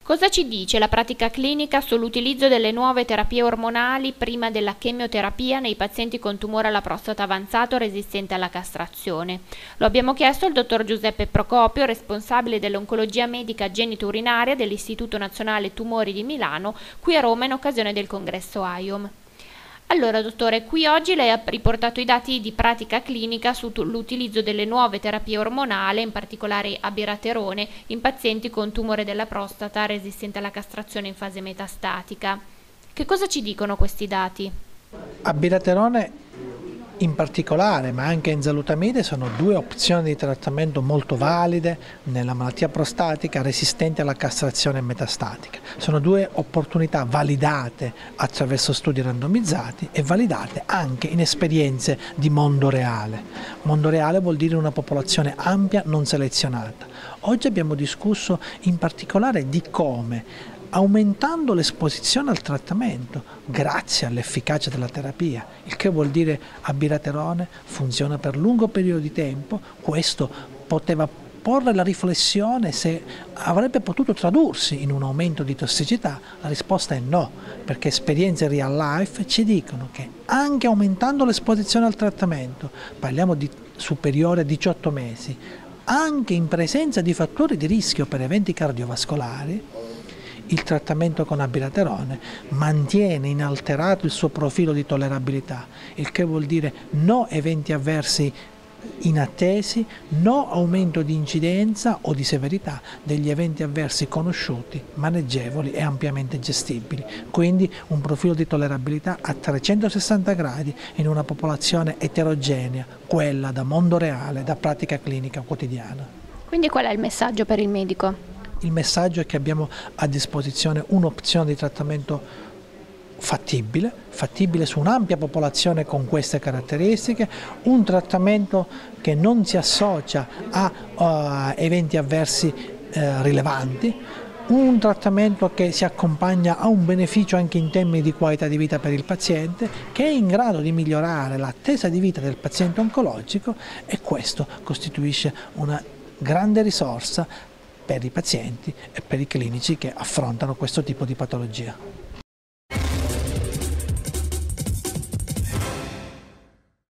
Cosa ci dice la pratica clinica sull'utilizzo delle nuove terapie ormonali prima della chemioterapia nei pazienti con tumore alla prostata avanzato resistente alla castrazione? Lo abbiamo chiesto al dottor Giuseppe Procopio, responsabile dell'oncologia medica genitourinaria dell'Istituto Nazionale Tumori di Milano, qui a Roma in occasione del congresso AIOM. Allora, dottore, qui oggi lei ha riportato i dati di pratica clinica sull'utilizzo delle nuove terapie ormonali, in particolare abiraterone, in pazienti con tumore della prostata resistente alla castrazione in fase metastatica. Che cosa ci dicono questi dati? Abiraterone in particolare, ma anche enzalutamide, sono due opzioni di trattamento molto valide nella malattia prostatica resistente alla castrazione metastatica. Sono due opportunità validate attraverso studi randomizzati e validate anche in esperienze di mondo reale. Mondo reale vuol dire una popolazione ampia, non selezionata. Oggi abbiamo discusso in particolare di come, aumentando l'esposizione al trattamento grazie all'efficacia della terapia, il che vuol dire abiraterone funziona per lungo periodo di tempo. Questo poteva porre la riflessione se avrebbe potuto tradursi in un aumento di tossicità. La risposta è no, perché esperienze real life ci dicono che anche aumentando l'esposizione al trattamento, parliamo di superiore a 18 mesi, anche in presenza di fattori di rischio per eventi cardiovascolari, il trattamento con abiraterone mantiene inalterato il suo profilo di tollerabilità, il che vuol dire no eventi avversi inattesi, no aumento di incidenza o di severità degli eventi avversi conosciuti, maneggevoli e ampiamente gestibili. Quindi un profilo di tollerabilità a 360 gradi in una popolazione eterogenea, quella da mondo reale, da pratica clinica quotidiana. Quindi qual è il messaggio per il medico? Il messaggio è che abbiamo a disposizione un'opzione di trattamento fattibile su un'ampia popolazione con queste caratteristiche, un trattamento che non si associa a eventi avversi rilevanti, un trattamento che si accompagna a un beneficio anche in termini di qualità di vita per il paziente, che è in grado di migliorare l'attesa di vita del paziente oncologico, e questo costituisce una grande risorsa per i pazienti e per i clinici che affrontano questo tipo di patologia.